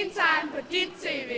Time på dit TV.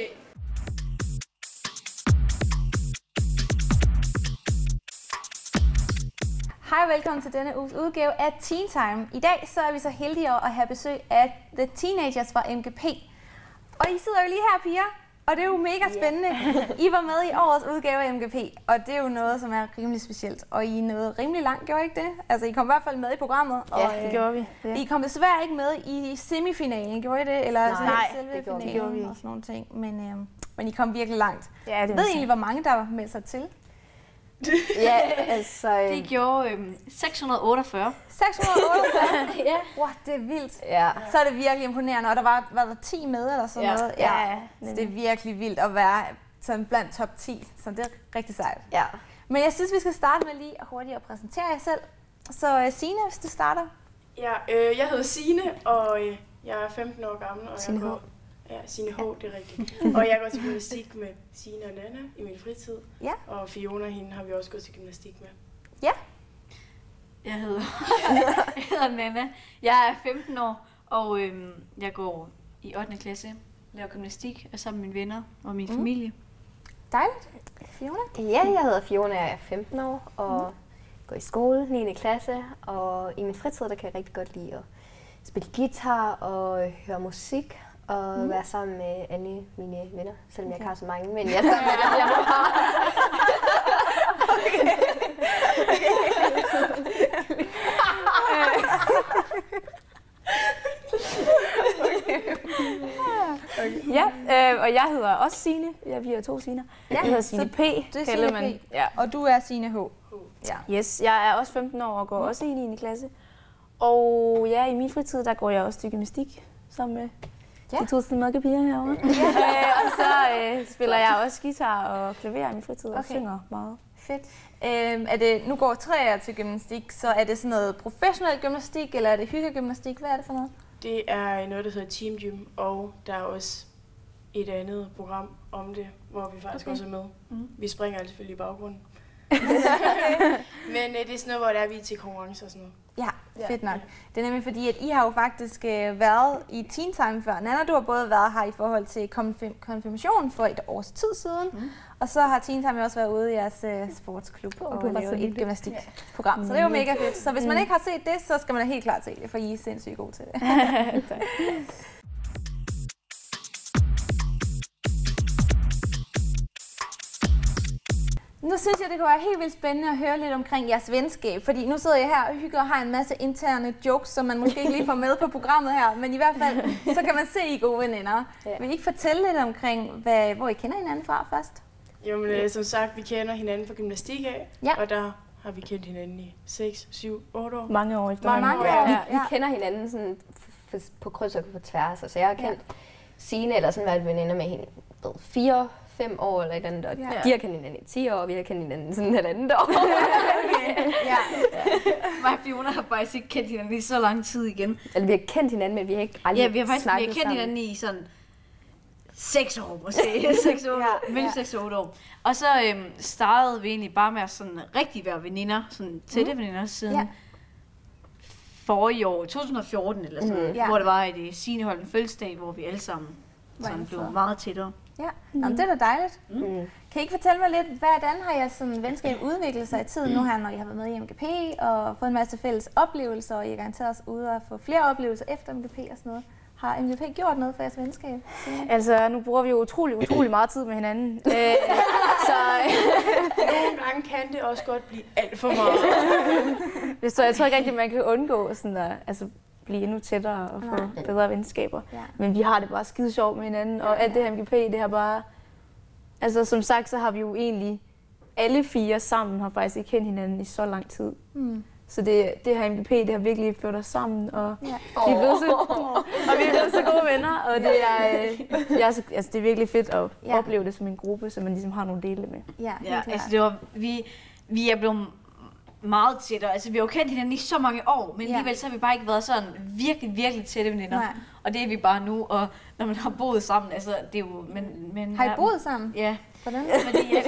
Hej og velkommen til denne uges udgave af Teen Time. I dag så er vi så heldige at have besøg af The Teenagers fra MGP. Og I sidder jo lige her, piger, og det er jo mega spændende. I var med i årets udgave af MGP, og det er jo noget, som er rimelig specielt. Og I nåede rimelig langt, gjorde I ikke det? Altså, I kom i hvert fald med i programmet. Ja, det gjorde vi. Ja. I kom desværre ikke med i semifinalen, gjorde I det? Eller Nej, selve det gjorde finalen vi og sådan nogle ting. Men I kom virkelig langt. Ja, det Ved I egentlig, hvor mange der meldte sig til? Ja, altså... Det gjorde 648. 648? Ja. Wow, det er vildt. Ja. Så er det virkelig imponerende, og der var der 10 med eller sådan noget. Ja. Så det er virkelig vildt at være sådan blandt top 10, så det er rigtig sejt. Ja. Men jeg synes, vi skal starte med lige hurtigt at præsentere jer selv. Så Signe, hvis du starter. Ja, jeg hedder Signe, og jeg er 15 år gammel. Og Signe jeg går, ja, Signe H, det er rigtigt. Og jeg går til gymnastik med Signe og Nana i min fritid. Ja. Og Fiona, hende har vi også gået til gymnastik med. Ja. Jeg hedder Nana. Jeg er 15 år, og jeg går i 8. klasse, laver gymnastik, og sammen med mine venner og min familie. Dejligt. Fiona? Ja, jeg hedder Fiona, jeg er 15 år og går i skole, 9. klasse. Og i min fritid, der kan jeg rigtig godt lide at spille guitar og høre musik. Og være sammen med alle mine venner, selvom jeg ikke har så mange, men jeg er sammen med dem, jeg har. Ja, og jeg hedder også Signe. Ja, vi er 2 Signer. Jeg hedder Signe P. Det er Signe P. Ja. Og du er Signe H. Ja. Yes, jeg er også 15 år og går også i 9. klasse. Og ja, i min fritid, der går jeg også til gymnastik sammen med de 2 smukke piger herovre. Og så spiller jeg også guitar og klaver i min fritid og synger meget. Fedt. Er det, nu går 3 af jer til gymnastik, så er det sådan noget professionel gymnastik, eller er det hyggegymnastik? Hvad er det for noget? Det er noget, der hedder Team Gym, og der er også et andet program om det, hvor vi faktisk også er med. Vi springer selvfølgelig i baggrunden. Men det er sådan noget, hvor der er vi til konkurrence og sådan noget. Ja, fedt nok. Det er nemlig fordi, at I har jo faktisk været i Teen Time før. Nana, du har både været her i forhold til konfirmation for et års tid siden, og så har Teen Time også været ude i jeres sportsklub og lavet et gymnastikprogram. Så det er jo mega fedt. Så hvis man ikke har set det, så skal man da helt klart se det, for I er sindssygt gode til det. Nu synes jeg, det kunne være helt vildt spændende at høre lidt omkring jeres venskab, fordi nu sidder jeg her og hygger og har en masse interne jokes, som man måske ikke lige får med på programmet her, men i hvert fald, så kan man se, I er gode veninder. Vil I ikke fortælle lidt omkring, hvor I kender hinanden fra først? Jamen, som sagt, vi kender hinanden fra gymnastik af, og der har vi kendt hinanden i 6, 7, 8 år. Mange år efter. Mange år. Vi kender hinanden sådan på kryds og på tværs, så jeg har kendt Signe, eller sådan været veninder med hende 4-5 år eller et andet, og de har kendt hinanden i 10 år, og vi har kendt hinanden sådan et andet år. Mig og Fiona har faktisk ikke kendt hinanden i så lang tid igen. Altså, vi har kendt hinanden, men vi har ikke aldrig vi har kendt hinanden i sådan 6 år måske. 6 år, mellem 6 og 8 år. Og så startede vi egentlig bare med at sådan rigtig være veninder, sådan tætte veninder siden forrige år, 2014 eller sådan, hvor det var et Signe holdt en fødselsdag, hvor vi alle sammen sådan blev meget tættere. Ja, det er da dejligt. Kan I ikke fortælle mig lidt, hvordan har jeres sådan venskab udviklet sig i tiden nu her, når I har været med i MGP og fået en masse fælles oplevelser, og I er garanteret også ude og få flere oplevelser efter MGP og sådan noget? Har MGP gjort noget for jeres venskab? Altså, nu bruger vi jo utrolig meget tid med hinanden. Så nogle gange kan det også godt blive alt for meget. Så jeg tror ikke rigtig, man kan undgå sådan at blive endnu tættere og få bedre venskaber. Men vi har det bare skide sjovt med hinanden, og alt det her MGP, det har bare... Altså, som sagt, så har vi jo egentlig alle 4 sammen har faktisk ikke kendt hinanden i så lang tid. Så det her MGP, det har virkelig ført os sammen, og vi er blevet så gode venner, og det er virkelig fedt at opleve det som en gruppe, så man ligesom har nogle dele med. Ja, altså vi er blevet meget tættere. Altså vi har jo kendt hinanden i så mange år, men alligevel så har vi bare ikke været sådan virkelig tætte veninder. Og det er vi bare nu, og når man har boet sammen, altså det er jo... Men har I boet sammen? Ja. Hvordan? Fordi det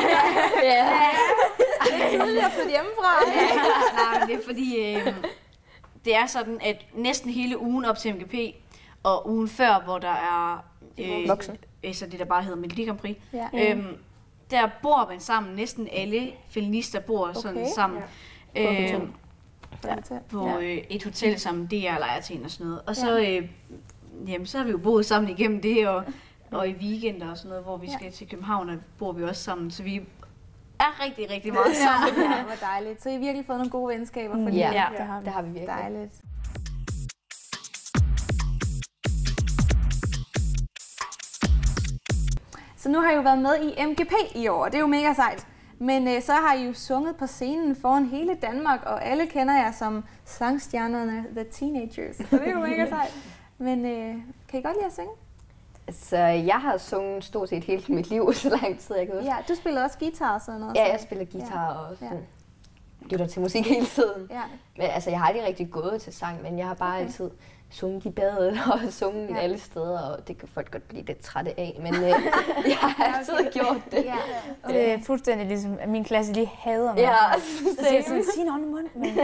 er tidligt at flytte hjemmefra. Nej, men det er fordi, det er sådan, at næsten hele ugen op til MGP, og ugen før, hvor der er voksen. Så det der bare hedder Melodi Grand Prix. Ja. Der bor man sammen, næsten alle finalister bor sådan sammen. På et hotel sammen, det er lejerting og sådan noget. Og så, så har vi jo boet sammen igennem det, og i weekender og sådan noget, hvor vi skal til København, og bor vi også sammen. Så vi er rigtig, rigtig meget sammen. Ja, hvor dejligt. Så I har virkelig fået nogle gode venskaber for livet. Ja, det har vi virkelig. Dejligt. Så nu har I jo været med i MGP i år, det er jo mega sejt. Men så har I jo sunget på scenen foran hele Danmark, og alle kender jer som sangstjernerne The Teenagers. Så det er jo mega sejt. Men kan I godt lide at synge? Så jeg har sunget stort set hele mit liv, så lang tid jeg kan huske. Ja, du spiller også guitar og sådan noget. Ja, jeg spiller guitar og lytter til musik hele tiden. Ja. Men altså, jeg har aldrig rigtig gået til sang, men jeg har bare altid sunget i badet og sunget alle steder, og det kan folk godt blive lidt trætte af, men jeg har altid gjort det. Ja. Det er fuldstændig ligesom, at min klasse, de hader mig. Ja, så jeg sådan, sig noget i munden, men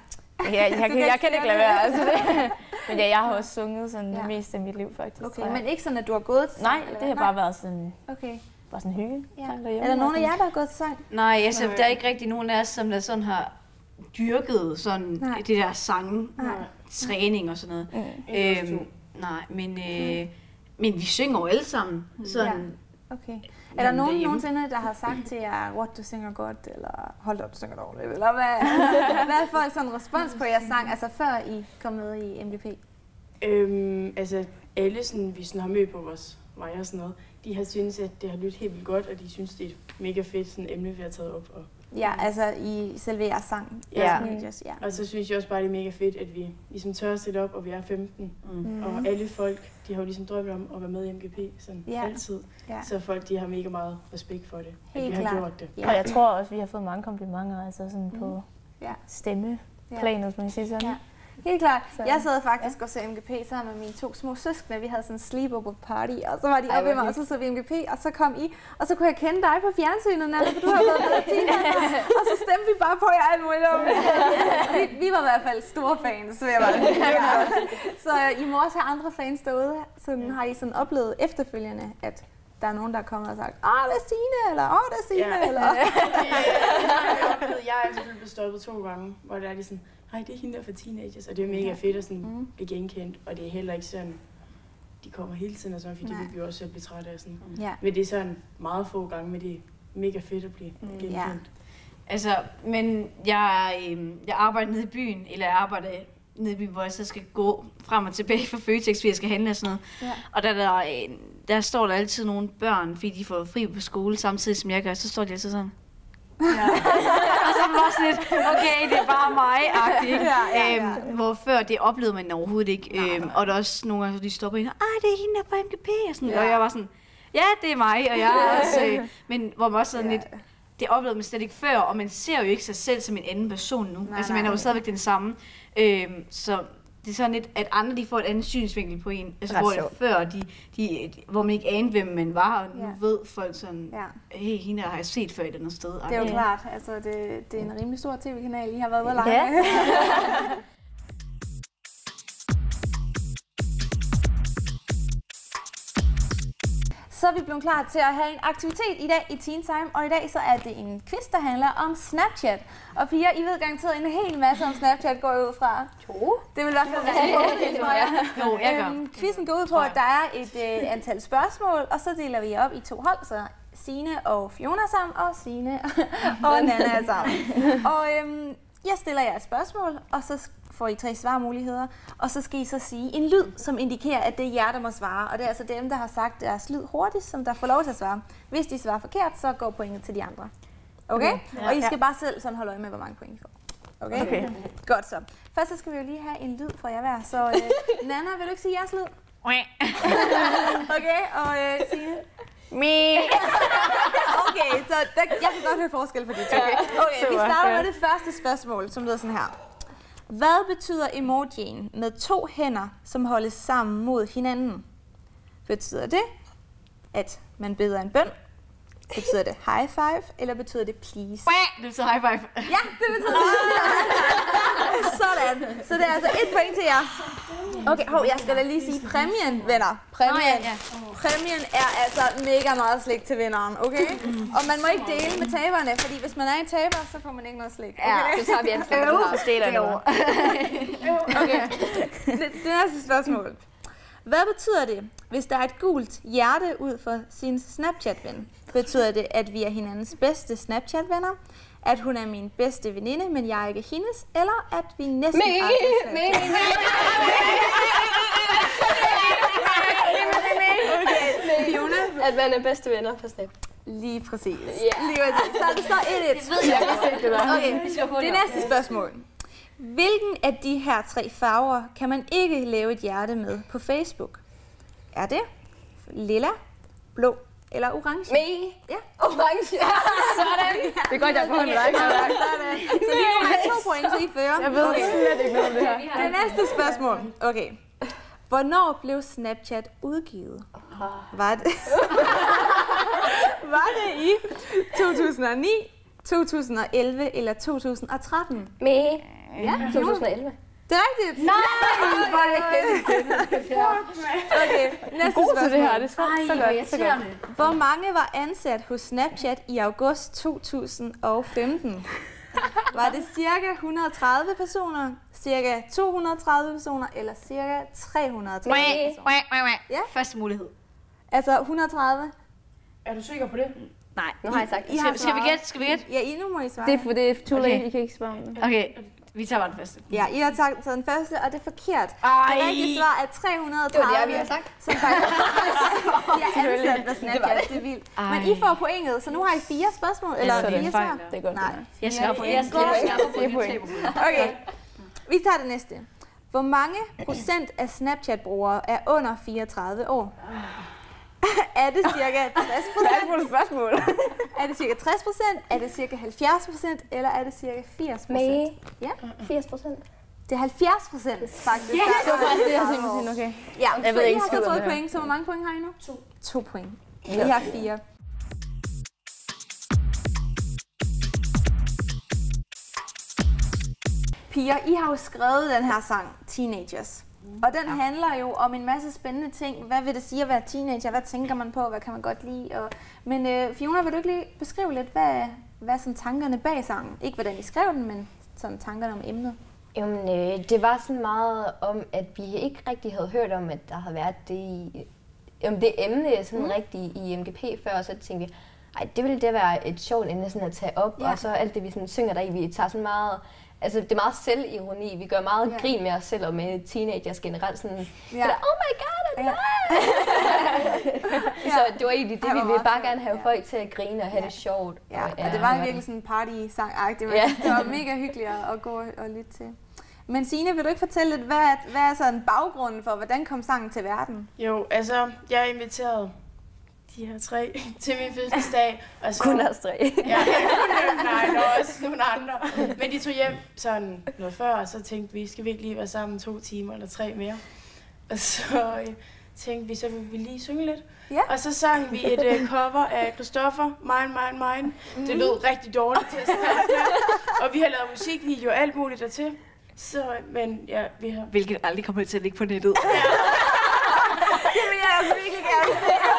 jeg kan ikke lade være. Altså det. Men jeg har også sunget sådan det meste af mit liv, faktisk. Okay, men ikke sådan, at du har gået til sang? Nej, det har bare været sådan, bare sådan hygge. Ja. Er der nogen af jer, der har gået til sang? Nej, altså, der er ikke rigtig nogen af os, som der sådan har dyrket sådan det der sangtræning og sådan noget. Nej, men vi synger jo alle sammen. Sådan. Ja. Okay. Er der nogen nogensinde, der har sagt til jer, what, du synger godt, eller hold op, du synger dårligt, eller hvad er folk sådan respons på jeres sang, altså før I kom med i MGP? Altså alle, sådan, vi sådan har mødt på vores vej og sådan noget, de har syntes, at det har lyttet helt vildt godt, og de synes, det er et mega fedt sådan, emne, vi har taget op. Og ja, altså i selve jeres sang. Ja. Og så synes jeg også bare, det er mega fedt, at vi ligesom tør at sætte op, og vi er 15. Og alle folk, de har jo ligesom drømt om at være med i MGP, sådan altid. Ja. Så folk, de har mega meget respekt for det, helt at vi har gjort det. Ja. Og jeg tror også, vi har fået mange komplimenter, altså sådan på stemmeplanet, hvis man kan sige sådan. Ja. Helt klart. Jeg sad faktisk og så MGP sammen med mine 2 små søskende. Vi havde sådan en sleepover party, og så var de oppe i mig, og så vi MGP, og så kom I, og så kunne jeg kende dig på fjernsynet, Nanna, for du har været med i og så stemte vi bare på jer alt muligt. Vi var i hvert fald store fans, så jeg var Så I må også have andre fans derude. Så har I sådan oplevet efterfølgende, at der er nogen, der er kommet og sagt, det er Signe, eller det er Signe, eller... Jeg er selvfølgelig blevet stoppet 2 gange, hvor der er de sådan, nej, det er hende der for teenagers, og det er mega fedt at sådan blive genkendt, og det er heller ikke sådan, de kommer hele tiden og sådan, fordi det vil vi også selv blive trætte af sådan. Men det er sådan meget få gange, men det er mega fedt at blive genkendt. Ja. Altså, men jeg arbejder nede i byen, eller jeg arbejder nede i byen, hvor jeg så skal gå frem og tilbage fra Føtex, fordi jeg skal handle og sådan noget. Ja. Og der står der altid nogle børn, fordi de får fri på skole samtidig som jeg gør, så står de altid sådan. Ja. Og så var sådan lidt, okay, det er bare mig-agtigt. Hvor før det oplevede man overhovedet ikke. Og der er også nogle gange, så de stopper ind, det er hende der på MGP, og sådan. Og jeg var sådan, ja, det er mig, og jeg er også, men hvor man også sådan lidt, det oplevede man slet ikke før, og man ser jo ikke sig selv som en anden person nu. Altså man er jo stadigvæk den samme. Så det er sådan lidt, at andre de får et andet synsvinkel på en. Altså hvor det før, hvor man ikke anede, hvem man var, og nu ved folk sådan, hey, hende har jeg set før et andet sted. Det er jo klart, altså det er en rimelig stor tv-kanal, I har været ude at lege. Så er vi blevet klar til at have en aktivitet i dag i Teen Time, og i dag så er det en quiz, der handler om Snapchat. Og piger, I ved garanteret en hel masse om Snapchat, går jeg ud fra. Jo. Det vil i hvert fald være en fordel, tror jeg. Jo, jeg gør. Quizzen går ud på, at der er et antal spørgsmål, og så deler vi op i 2 hold, så Signe og Fiona sammen, og Signe og Nanna sammen. Og jeg stiller jer et spørgsmål, og så får I 3 svarmuligheder, og så skal I så sige en lyd, som indikerer, at det er jer, der må svare. Og det er altså dem, der har sagt deres lyd hurtigt, som der får lov til at svare. Hvis de svarer forkert, så går pointet til de andre. Okay? Ja. Og I skal bare selv sådan holde øje med, hvor mange point I får. Okay? Godt så. Først så skal vi jo lige have en lyd fra jer hver. Så Nanna, vil du ikke sige jeres lyd? Okay, og Signe? Okay, så jeg kan godt høre forskel på de to. Okay, vi starter med det første spørgsmål, som lyder sådan her. Hvad betyder emojien med 2 hænder, som holdes sammen mod hinanden? Betyder det, at man beder en bøn? Betyder det high five, eller betyder det please? Det betyder high five. Ja, det betyder det. Sådan. Så det er altså 1 point til jer. Okay, jeg skal da lige sige præmien, venner. Præmien er altså mega meget slik til vinderen, okay? Og man må ikke dele med taberne, fordi hvis man er en taber, så får man ikke noget slik. Okay? Ja, det tager vi ansvar. Så stiller jeg Okay, det næste spørgsmål. Hvad betyder det, hvis der er et gult hjerte ud for sin Snapchat-ven? Betyder det, at vi er hinandens bedste Snapchat-venner? At hun er min bedste veninde, men jeg er ikke hendes? Eller at vi næsten aldrig Snapchat? Fiona, at man er bedste venner på Snap. Lige præcis. Lige præcis. Så det står 1-1. Okay, det næste spørgsmål. Hvilken af de her 3 farver kan man ikke lave et hjerte med på Facebook? Er det lilla, blå eller orange? Ja. Orange. Sådan. Det er godt, jeg er på med dig. Så lige nu har jeg 2 point, så I fører. Jeg ved slet ikke noget om det her. Det næste spørgsmål. Okay. Hvornår blev Snapchat udgivet? Var det i 2009, 2011 eller 2013? Ja, 2011. Det er rigtigt. Nej! Okay, næste spørgsmål. Det her, det er så godt. Hvor mange var ansat hos Snapchat i august 2015? Var det cirka 130 personer, cirka 230 personer eller cirka 330 personer? Ja. Første mulighed. Altså 130. Er du sikker på det? Nej. Nu har jeg sagt. Skal vi gætte? Ja, nu må I svare. Det er too late, I kan ikke svare om det. Okay, vi tager bare den første. Ja, I har taget den første, og det er forkert. Ej. Det rigtige svar er 330. Det var det, vi har sagt. Som faktisk er ansat med Snapchat. Det er vildt. Men I får pointet, så nu har I 4 spørgsmål. Eller 4 svar. Det er godt. Nej. Jeg skal point. Okay, vi tager det næste. Hvor mange procent af Snapchat-brugere er under 34 år? Er det cirka 60%? Spørgsmål. Er det cirka 60%? Er det cirka 70%? Eller er det cirka 80%? Ja. 80%. Det er 70% faktisk. Det er simpelthen okay. Ja, Jeg så ved I ikke har skid så om fået det her. point. Så hvor mange point har I nu? 2 point. I har 4. Piger, I har jo skrevet den her sang, Teenagers. Og den handler jo om en masse spændende ting. Hvad vil det sige at være teenager? Hvad tænker man på? Hvad kan man godt lide? Men Fiona, vil du ikke lige beskrive lidt, hvad er sådan tankerne bag sangen? Ikke hvordan I skrev den, men sådan tankerne om emnet. Jamen, det var sådan meget om, at vi ikke rigtig havde hørt om, at der havde været det emne sådan rigtigt i MGP før, og så tænkte vi, ej, det ville det være et sjovt emne sådan at tage op, og så alt det, vi sådan synger deri, vi tager sådan meget. Altså, det er meget selvironi. Vi gør meget grin med os selv og med teenagers generelt. Sådan, oh my god, Så det var egentlig det, vi ville bare gerne have folk til at grine og have det sjovt. Ja, og det var virkelig sådan en party-sang-agtigt. Det var mega hyggeligt at gå og lytte til. Men Signe, vil du ikke fortælle lidt, hvad er sådan baggrunden for, hvordan kom sangen til verden? Jo, altså, jeg inviterede de her 3 til min fødselsdag. Og så, kun os 3. Ja, nej, der var også nogle andre. Men de tog hjem sådan noget før, og så tænkte vi, skal vi ikke lige være sammen 2 timer eller 3 mere? Og så tænkte vi, så vil vi lige synge lidt. Ja. Og så sang vi et cover af Christoffer, Mine. Det lød rigtig dårligt til at starte med. Og vi har lavet musikvideo og alt muligt dertil. Så, men ja, vi har... Hvilket aldrig kommer til at ligge på nettet. Det vil jeg altså virkelig gerne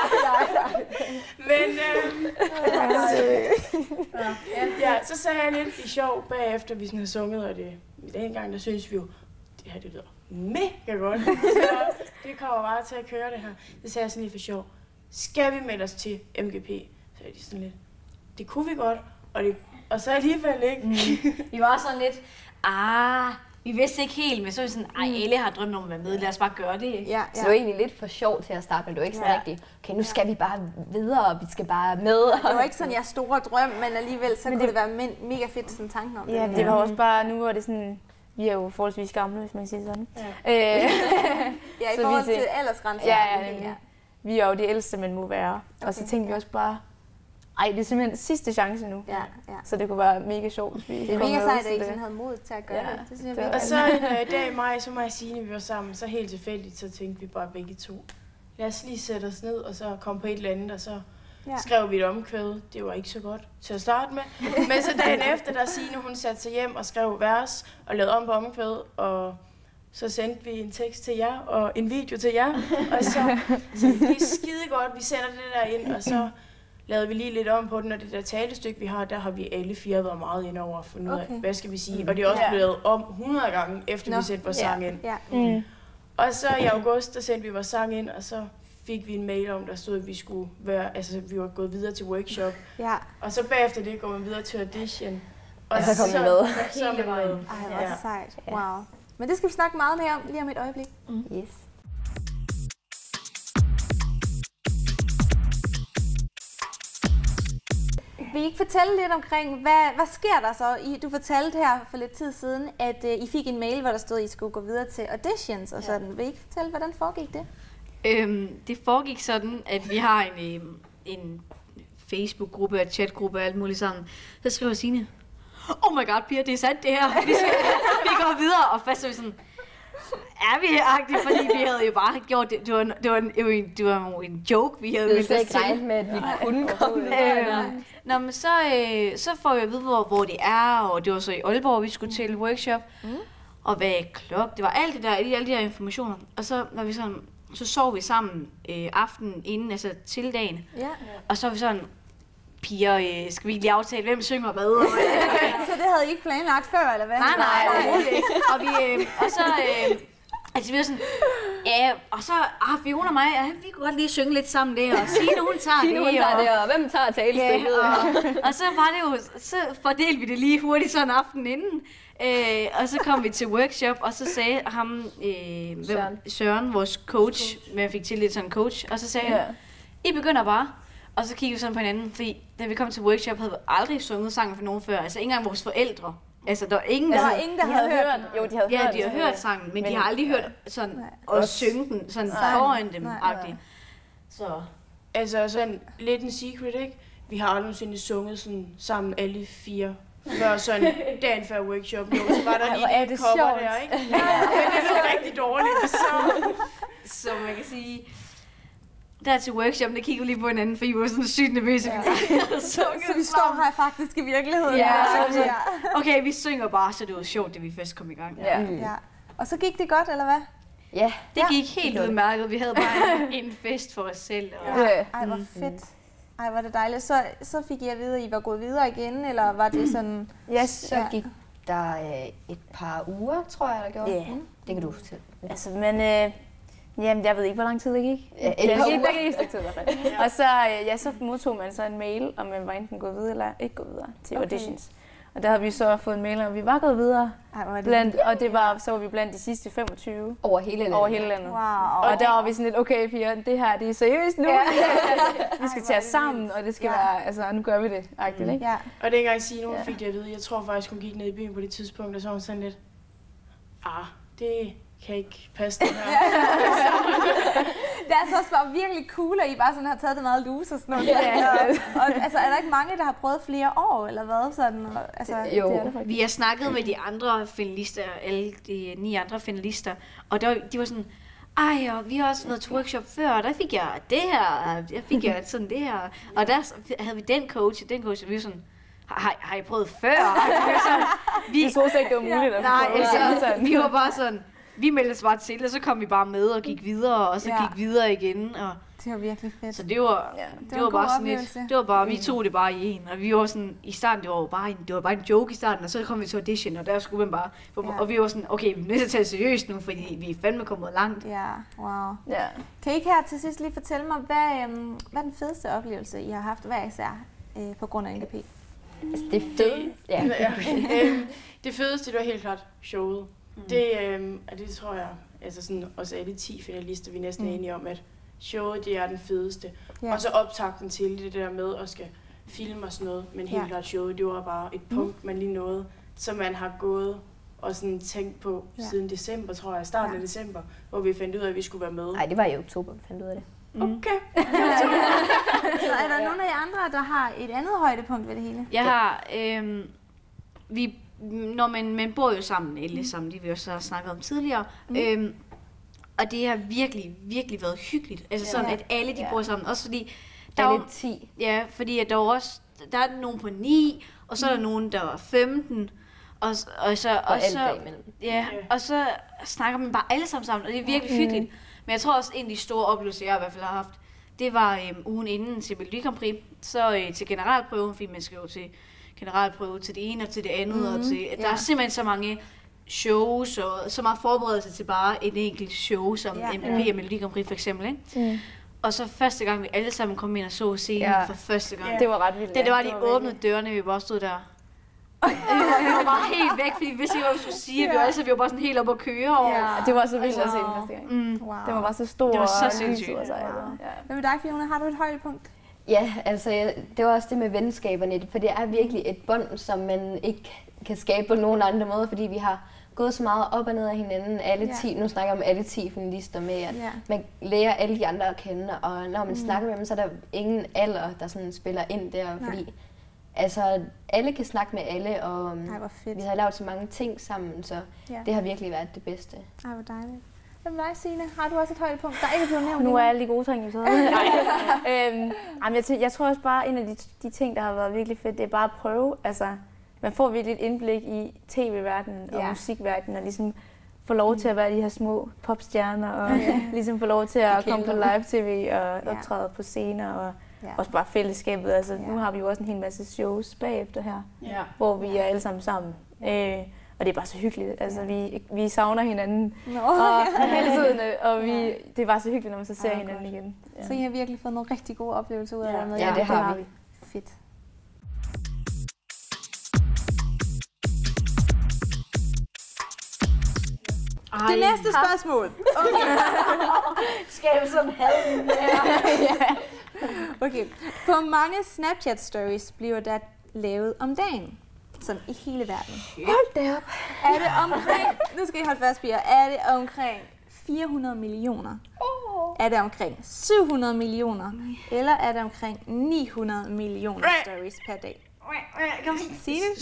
se. Men så sagde jeg lidt i sjov bagefter, vi sådan har sunget, og den gang, der synes vi jo, det her, det lyder mega godt. Så det kommer bare til at køre det her. Så sagde jeg sådan lidt for sjov, skal vi melde os til MGP? Så er de sådan lidt, det kunne vi godt, og så alligevel ikke. Vi var sådan lidt, vi vidste ikke helt, men så var vi sådan, Elle har drømt om at være med, lad os bare gøre det. Ja. Så det var egentlig lidt for sjov til at starte, men det var ikke sådan rigtigt, okay, nu skal vi bare videre, og vi skal bare med. Det var ikke sådan jeres store drøm, men alligevel så kunne det være mega fedt sådan tanken om det. Ja, det var også bare, nu var det sådan, vi er jo forholdsvis gamle, hvis man siger sådan. Ja, i forhold til aldersgrænser. Ja. Vi er jo de ældste, man må være. Og så tænkte vi også bare, det er simpelthen sidste chance nu. Ja. Så det kunne være mega sjovt, hvis vi det er mega sejt, at I sådan havde mod til at gøre det. Det synes jeg og så en dag i maj, så mig og Signe, vi var sammen, så helt tilfældigt, så tænkte vi bare begge to, lad os lige sætte os ned, og så komme på et eller andet, og så skrev vi et omkvæd. Det var ikke så godt til at starte med. Men så dagen efter, der Signe, hun satte sig hjem og skrev vers, og lavede om på omkvæd, og så sendte vi en tekst til jer og en video til jer, og så det er skide godt, vi sender det der ind, og så lavede vi lige lidt om på den, og det der talestykke, vi har, der har vi alle 4 været meget ind over og fundet ud af, hvad skal vi sige, og det er også blevet om 100 gange, efter vi sendte vores sang ind. Og så i august, der sendte vi vores sang ind, og så fik vi en mail om, der stod, at vi skulle være, altså vi var gået videre til workshop, og så bagefter det går man videre til audition. Og så kom vi med. Hele vejen. Ej, hvor sejt. Wow. Men det skal vi snakke meget mere om lige om et øjeblik. Yes. Vil I ikke fortælle lidt omkring, hvad sker der så? Du fortalte her for lidt tid siden, at I fik en mail, hvor der stod, at I skulle gå videre til auditions og sådan. Vil I ikke fortælle, hvordan foregik det? Det foregik sådan, at vi har en Facebook-gruppe og chatgruppe og alt muligt sammen. Så skriver Signe, oh my god, Pia, det er sandt det her. Vi går videre, og først er vi sådan, er vi agtigt, fordi vi havde jo bare gjort det. Det var jo en joke, vi havde meldt os til. Det med, at vi kunne komme Nå, men så får vi at vide, hvor det er, og det var så i Aalborg, vi skulle til workshop. Og hvad klokken, det var alt det der, alle de der informationer. Og så var vi sådan, så sov vi sammen aftenen inden, altså til dagen. Og så var vi sådan, piger, skal vi lige aftale, hvem synger hvad? Så det havde I ikke planlagt før, eller hvad? Nej, overhovedet ikke. Og så, altså vi var sådan, ja, og så, Fiona og mig, vi kunne godt lige synge lidt sammen der, og Signe, hun tager det, og hvem tager talestykket? Og så var det jo, så fordelte vi det lige hurtigt sådan aften inden, og så kom vi til workshop, og så sagde ham, Søren, vores coach, men jeg fik til lidt sådan en coach, og så sagde han, I begynder bare. Og så kiggede vi sådan på hinanden, fordi da vi kom til workshop, havde vi aldrig sunget sangen for nogen før. Altså ikke engang vores forældre. Altså der var ingen, der havde hørt. Jo, de havde hørt. De havde hørt sangen, men de har aldrig hørt sådan at synge den sådan foran dem-agtigt. Så altså sådan lidt en secret, ikke? Vi har aldrig nogensinde sunget sådan sammen alle 4. Før sådan dagen før workshop. Jo, så var der lige et cover der, ikke? Men det var rigtig dårligt. Så man kan sige, der til workshop, der kiggede lige på hinanden, for I var sådan sygt nervøse. Så vi står her faktisk i virkeligheden. Okay, vi synger bare, så det var sjovt, da vi først kom i gang. Og så gik det godt, eller hvad? Ja. Det gik helt udmærket. Vi havde bare en fest for os selv. Ej, hvor fedt. Ej, hvor det dejligt. Så fik I at vide, at I var gået videre igen, eller var det sådan... Så gik der et par uger, tror jeg, der gjorde. Det kan du fortælle. Altså, men... Jamen, jeg ved ikke, hvor lang tid det gik. Der gik et stykke tid i hvert fald. Og så modtog man så en mail, om man var enten gået videre eller ikke gået videre til auditions. Og der havde vi så fået en mail, om vi var gået videre. Og så var vi blandt de sidste 25. Over hele landet. Wow. Og der var vi sådan lidt, okay Pia, det her det er seriøst nu. Vi skal tage os sammen, og det skal være, altså nu gør vi det. Agtigt, ikke? Og dengang Signe, hun fik det at vide, jeg tror faktisk, hun gik ned i byen på det tidspunkt, og så var hun sådan lidt, det kan ikke passe det her. Det er altså også bare virkelig cool, at I bare sådan har taget det meget loose og sådan noget. Og altså, er der ikke mange, der har prøvet flere år, eller hvad? Sådan, altså, jo, vi har snakket med de andre finalister, alle de 9 andre finalister, og de var sådan, og vi har også været til workshop før, og der fik jeg det her, jeg fik sådan det her, og der havde vi den coach, og vi var sådan, har I prøvet før? Vi troede ikke, det var muligt at prøve. Vi var bare sådan, vi meldte os bare til, og så kom vi bare med og gik videre, og så gik videre igen. Og det var virkelig fedt. Så det var bare sådan lidt, det var bare, vi tog det bare i en, og vi var sådan, i starten, det var bare en joke i starten, og så kom vi til audition, og der skulle man bare, og vi var sådan, okay, vi er nødt til at tage det seriøst nu, fordi vi er fandme kommet langt. Ja, wow. Ja. Kan I ikke her til sidst lige fortælle mig, hvad er den fedeste oplevelse, I har haft hver især på grund af NGP? Altså, det fedeste? Det fedeste, det var helt klart showet. Det tror jeg, altså sådan, også alle 10 finalister, vi er næsten enige om, at showet, det er den fedeste. Og så optakten til det der med at skal filme og sådan noget, men helt klart showet, det var bare et punkt, man lige nåede, som man har gået og sådan tænkt på siden december, tror jeg, starten af december, hvor vi fandt ud af, at vi skulle være med. Nej, det var i oktober, vi fandt ud af det. Okay. Så er der nogle af jer andre, der har et andet højdepunkt ved det hele? Jeg har, når man bor jo sammen, alle sammen, det vi også har snakket om tidligere, og det har virkelig, virkelig været hyggeligt. Altså sådan, at alle de bor sammen, også fordi der er lidt 10. Ja, fordi at der er nogen på 9, og så er der nogen, der er 15, Og så snakker man bare alle sammen, og det er virkelig hyggeligt. Men jeg tror også, en af de store oplevelser, jeg i hvert fald har haft, det var ugen inden til Melodi Grand Prix. Så til generalprøven, fordi man skal jo til generalprøve til det ene og til det andet. Og til, der er simpelthen så mange shows og så meget forberedelse til bare en enkelt show, som MGP og Melodi Grand Prix for eksempel. Ikke? Og så første gang, vi alle sammen kom ind og så scenen for første gang. Det var ret vildt. Det var de åbnede dørene, vi bare stod der. Vi var bare helt væk, fordi vi vidste ikke, hvad vi skulle sige. Vi var bare sådan helt op at køre over. Det var så vildt at se den første gang. Det var bare så stor. Det var så sindssygt. Hvad med dig, Fiona? Har du et højdepunkt? Ja, altså det var også det med venskaberne, for det er virkelig et bånd, som man ikke kan skabe på nogen andre måde, fordi vi har gået så meget op og ned af hinanden. Alle 10, nu snakker jeg om alle 10 finalister med, at man lærer alle de andre at kende, og når man snakker med dem, så er der ingen alder, der sådan spiller ind der, fordi altså, alle kan snakke med alle, og vi har lavet så mange ting sammen, så det har virkelig været det bedste. Ej, hvor dejligt. Hvad med dig, Signe? Har du også et højdepunkt, der ikke er blevet nævnt? Nu er alle de gode ting, jeg tror også bare, en af de ting, der har været virkelig fedt, det er bare at prøve. Altså, man får virkelig et indblik i tv-verdenen og musikverdenen, og ligesom få lov til at være de her små popstjerner, og ligesom få lov til at komme på live-tv og optræde på scener, og også bare fællesskabet. Altså, nu har vi jo også en hel masse shows bagefter her, hvor vi er alle sammen. Og det er bare så hyggeligt. Altså, vi savner hinanden hele tiden, og det er bare så hyggeligt, når man så ser hinanden igen. Ja. Så I har virkelig fået nogle rigtig gode oplevelser ud af det med? Ja, det har vi. Fedt. Det næste spørgsmål. Skal jeg sådan have den Okay. Hvor mange Snapchat stories bliver der lavet om dagen? Sådan i hele verden. Hold da op. Er det omkring, nu skal I holde fast, Pia, er det omkring 400 millioner? Er det omkring 700 millioner? Eller er det omkring 900 millioner stories per dag? Kom Sig det.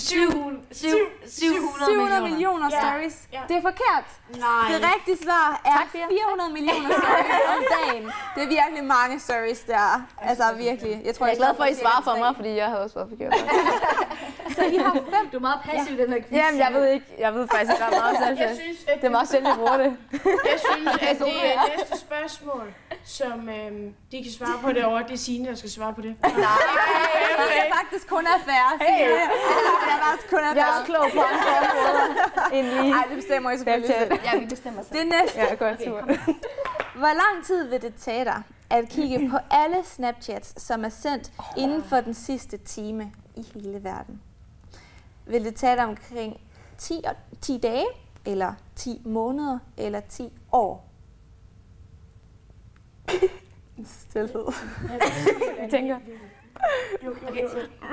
700 millioner stories. Det er forkert. Nej. Det rigtige svar er 400 millioner stories om dagen. Det er virkelig mange stories der. Altså virkelig. Jeg er glad for, at I svarer for mig, fordi jeg havde også været forkert. Så I har 5. Du er meget passiv i den her quiz. Jamen, jeg ved faktisk ikke ret meget selv. Det er meget sjældent, jeg bruger det. Jeg synes, at det næste spørgsmål, som de kan svare på det over, det er Signe, der skal svare på det. Nej, det er faktisk kun er fair. Jeg er klog på andre områder. Nej, det bestemmer I selvfølgelig. Ja, vi bestemmer selv. Det næste. Ja, godt tur. Hvor lang tid vil det tage dig at kigge på alle Snapchats, som er sendt inden for den sidste time i hele verden? Vil det tage dig omkring 10 dage, eller 10 måneder, eller 10 år? Stilhed. Jeg tænker. Okay.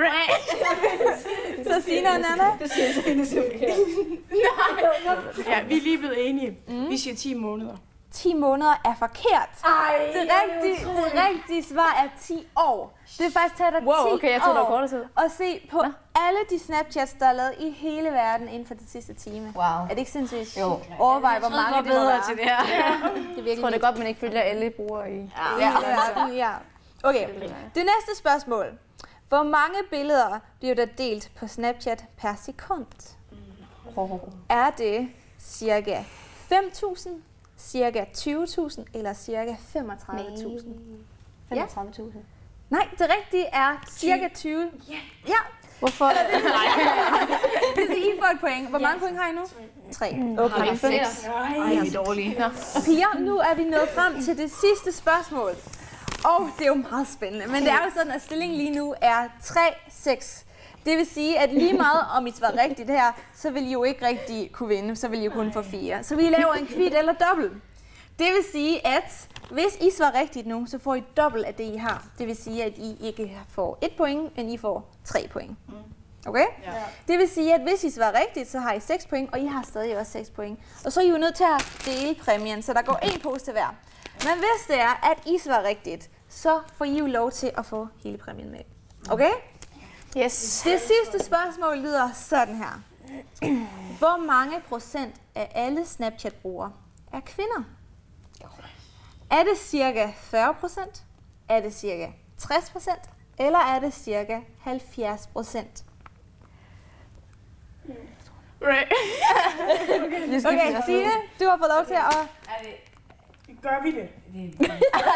Så Signe og Nana? Det siger Signe forkert. Nej. Ja, vi er lige blevet enige. Vi siger 10 måneder. 10 måneder er forkert. Det rigtige svar er 10 år. Det er faktisk taget dig 10 okay, jeg tror, det var kortere tid. Og se på alle de Snapchats, der er lavet i hele verden inden for den sidste time. Wow. Er det ikke sindssygt? Jo. Overvej, hvor mange det må være. til det her. Det er virkelig. Jeg tror, det er godt, man ikke følger alle brugere i. Ja. Okay, det næste spørgsmål. Hvor mange billeder bliver der delt på Snapchat per sekund? Er det cirka 5.000, cirka 20.000 eller cirka 35.000? 35.000. Nej, det rigtige er cirka 20. Ja. Hvorfor? Det er I får et point. Hvor mange point har I nu? 3. Okay, 6. Ej, vi er dårlige. Piger, nu er vi nået frem til det sidste spørgsmål. Og det er jo meget spændende, men det er jo sådan, at stillingen lige nu er 3-6. Det vil sige, at lige meget om I svarer rigtigt her, så vil I jo ikke rigtig kunne vinde, så vil I jo kun få 4. Så vi laver en kvit eller dobbelt. Det vil sige, at hvis I svarer rigtigt nu, så får I dobbelt af det, I har. Det vil sige, at I ikke får 1 point, men I får 3 point. Okay? Ja. Det vil sige, at hvis I svarer rigtigt, så har I 6 point, og I har stadig også 6 point. Og så er I jo nødt til at dele præmien, så der går 1 pose til hver. Men hvis det er, at I svarer rigtigt, så får I jo lov til at få hele præmien med. Okay? Yes. Det sidste spørgsmål lyder sådan her. Hvor mange procent af alle Snapchat-brugere er kvinder? Er det cirka 40%? Er det cirka 60%? Eller er det cirka 70%? Right. Okay, Signe, du har fået lov til at... Gør vi det? Det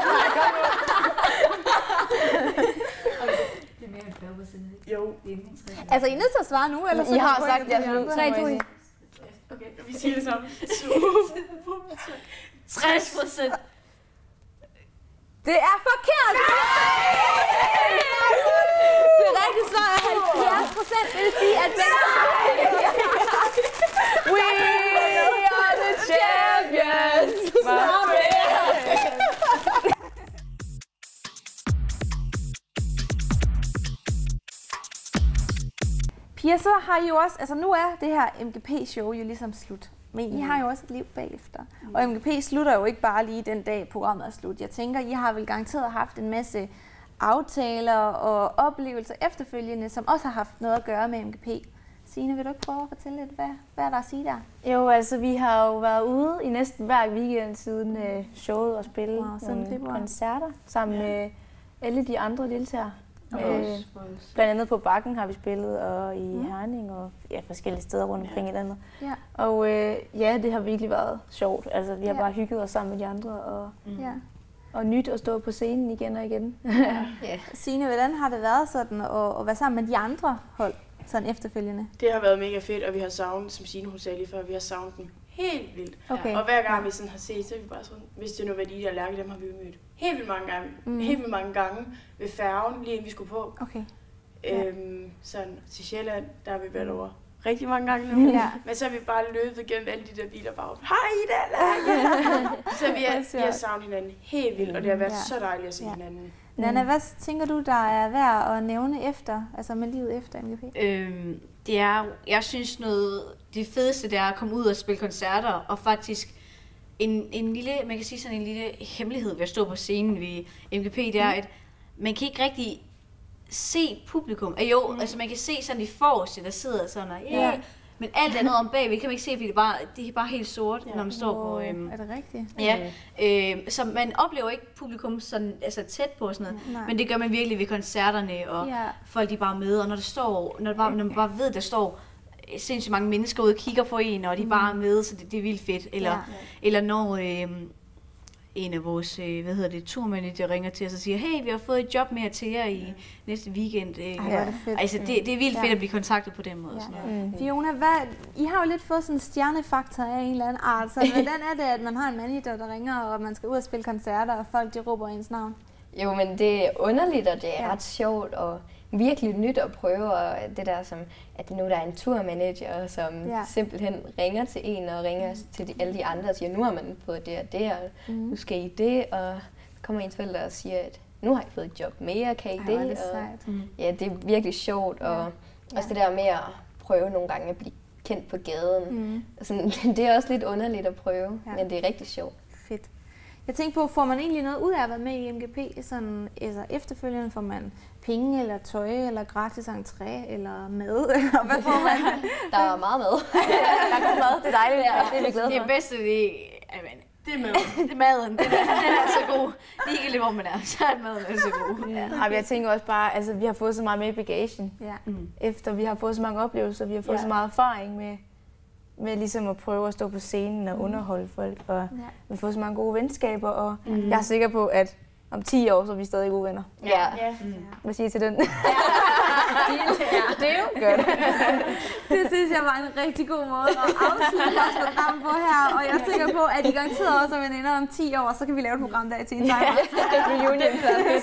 er mere end 40%. Jo. Altså, I er nødt til at svare nu, eller så... I har sagt, jeg er 3, 2, Okay, vi siger det sammen. 60%. Det er forkert! Det rigtige svar er 70%. Det vil sige, at We are the champions! Pia, så har I jo også, altså nu er det her MGP-show jo ligesom slut. Men I har jo også et liv bagefter. Og MGP slutter jo ikke bare lige den dag, programmet er slut. Jeg tænker, I har vel garanteret haft en masse aftaler og oplevelser efterfølgende, som også har haft noget at gøre med MGP. Signe, vil du ikke prøve at fortælle lidt, hvad er der at sige der? Jo, altså vi har jo været ude i næsten hver weekend siden showet og spille nogle koncerter sammen med alle de andre deltagere. Blandt andet på Bakken har vi spillet, og i Herning og forskellige steder rundt omkring i landet. Ja. Og det har virkelig været sjovt. Altså vi har bare hygget os sammen med de andre og nyt at stå på scenen igen og igen. Signe, hvordan har det været sådan at være sammen med de andre hold sådan efterfølgende? Det har været mega fedt, og vi har savnet, som Signe hun sagde lige før, vi har savnet dem helt vildt. Okay. Og hver gang vi sådan har set, så er vi bare sådan, hvis det nu var de der Lærke, dem har vi mødt helt vildt mange gange. Helt vildt mange gange ved færgen, lige inden vi skulle på. Okay. Sådan til Sjælland, der har vi været over rigtig mange gange nu. Men så har vi bare løbet gennem alle de der biler bare, hej Ida, Lærke! Så vi har savnet hinanden helt vildt, og det har været så dejligt at se hinanden. Nanna, hvad tænker du, der er værd at nævne efter, altså med livet efter MGP? Det er, jeg synes det fedeste, det er at komme ud og spille koncerter, og faktisk en lille, man kan sige sådan en lille hemmelighed ved at stå på scenen ved MGP, det er, at man kan ikke rigtig se publikum. Altså man kan se sådan de forreste, der sidder sådan og men alt andet om bagved kan man ikke se, fordi det er bare helt sort, når man står på... Er det rigtigt? Ja, så man oplever ikke publikum sådan, altså tæt på og sådan noget, men det gør man virkelig ved koncerterne, og folk de er bare med, og når man bare ved, der står sindssygt mange mennesker ude og kigger på en, og de bare er med, så det er vildt fedt. Eller når en af vores turmanager ringer til os og siger, hey, vi har fået et job mere til jer i næste weekend. Altså, det er vildt fedt at blive kontaktet på den måde. Fiona, I har jo lidt fået sådan en stjernefaktor af en eller anden art, så hvordan er det, at man har en manager, der ringer, og man skal ud og spille koncerter, og folk de råber ens navn? Jo, men det er underligt, og det er ret sjovt, og virkelig nyt at prøve, og det der som, at nu der er en turmanager, som simpelthen ringer til en, og ringer til alle de andre, og siger, nu har man fået det og det, og nu skal I det, og kommer ens forældre og siger, at nu har I fået et job mere, kan I det? Det er det er virkelig sjovt, og også det der med at prøve nogle gange at blive kendt på gaden. Sådan, det er også lidt underligt at prøve, men det er rigtig sjovt. Fedt. Jeg tænker på, får man egentlig noget ud af at være med i MGP? Sådan, altså efterfølgende får man penge, eller tøj, eller gratis entré, eller mad, eller hvad får man? Der er meget mad. Der er god mad, det er dejligt, det er vi glade for. Det bedste, det er maden. Det er maden, den er så god. Ligegyldigt hvor man er, så er maden så god. Jeg tænker også bare, altså vi har fået så meget med i bagagen. Efter vi har fået så mange oplevelser, vi har fået så meget erfaring med ligesom at prøve at stå på scenen og underholde folk, og vi har fået så mange gode venskaber, og jeg er sikker på, at om 10 år, så er vi stadig gode venner. Hvad siger I til den? Det er jo godt. Det synes jeg var en rigtig god måde at afslutte vores program på her, og jeg er sikker på, at I garanteret også er veninder om 10 år, så kan vi lave et program der i Teen Time. Reunion.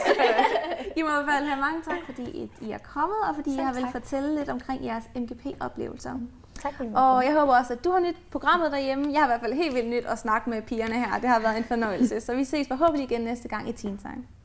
I må i hvert fald have mange tak, fordi I er kommet, og fordi I har vel fortælle lidt omkring jeres MGP-oplevelser. Tak. Og jeg håber også, at du har nyt programmet derhjemme. Jeg har i hvert fald helt vildt nyt at snakke med pigerne her. Det har været en fornøjelse. Så vi ses forhåbentlig igen næste gang i Teen Time.